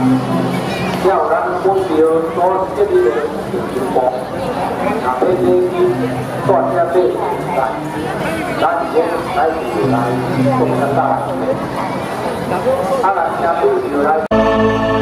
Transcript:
要咱本着所建立的情况，啊，这些断下这来，咱先来来共产党，啊，来下对就来。